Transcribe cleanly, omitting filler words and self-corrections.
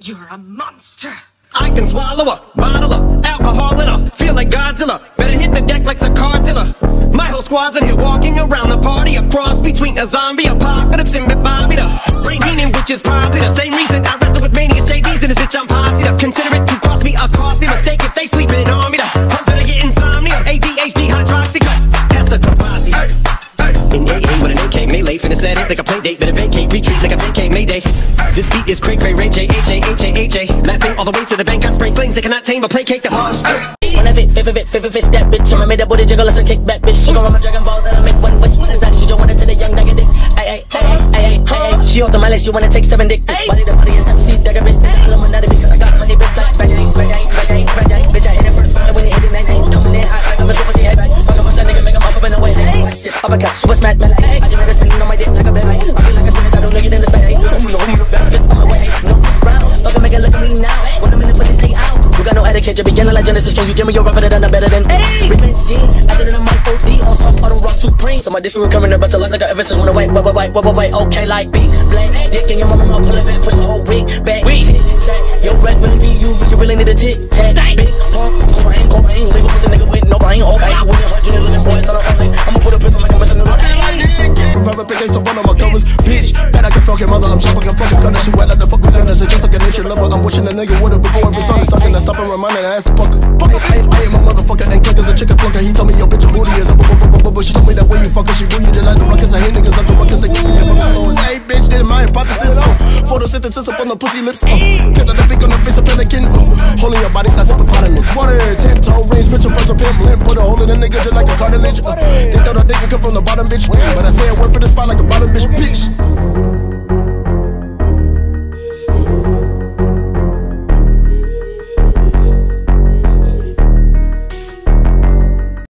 You're a monster. I can swallow a bottle of alcohol in her. Feel like Godzilla. Better hit the deck like the Cartilla. My whole squad's in here walking around the party. A cross between a zombie apocalypse and Bobby the brain meaning, which is probably the same reason I wrestle with mania shades in this bitch. I'm posse up. Consider it to cost me a costly mistake if they sleeping on me. The hoes better get insomnia. ADHD hydroxycut. That's the capacity. In AA with an AK melee, finna set it like a play date. Better vacate, retreat like a vacate Mayday. This beat is cray cray, Ray J, H-A-H-A-H-A. Laughing all the way to the bank, I spray flames. They cannot tame or placate the monster. When I fit, that bitch. I'ma make that booty jiggle, listen, kick back, bitch. She gon' run my Dragon Balls, then I make one wish. What is that? She don't want it to the young nigga dick. Ay. She hold the mileage, you wanna take 7 dick. Body to body is MC, dagger bitch. Illuminati because I got money, bitch, like Rajay. Bitch, I hit it first, and when you hit it, ain't coming in hot like I'm a super C, hey, back. Fuck up, a nigga, make him up in the way. Watch this, uppercut, super smack, man, like. I just made her spinning on my dick like a bad light. I feel like a spinach, I don't know you in the space. Just on my way, no, this round. Fuck make it look at me now. When I'm in the pussy, stay out. You got no etiquette, you're beginning like Genesis. Can you give me your rap better than Revenge Gene, I did it on my OD on soft auto rock supreme. So my disc recovering about to last like a ever since when I wait, okay, like big black dick and your mama pull it back, push the whole wig back, tic tac. Your red really be you really need a tic tac. Big pump, cocaine, leave a pussy nigga with no brain, okay. I wouldn't hurt you, looking boy, tell her I'ma put a pistol like I'm missing the look. Remember pick to one of my covers, bitch. Bet I can fuck your mother, I'm shopping, can fucking cut her. She wet like the fucking gunners, it's just like a nature lover. I'm wishing a nigga with her before it was on the sucking. I stop and remind her to ask the fucker. I ain't my motherfucker, ain't click as a chicken plucker. He told me your bitch a booty is a but she told me that way you fucker, she boo you just like the ruckus. I hear niggas like the ruckus, they keep me up. Hey bitch, this my hypothesis. Photosynthesis up on the pussy lips. Get out the beak on the face of pelican. Holding your body size hippopotamus. Water, 10-toe rings, rich and punch a pimp. Limp, put a hole in a nigga just like a cartilage. They thought I think it come from the bottom, bitch. But I say a word for the spot like a bottom bitch.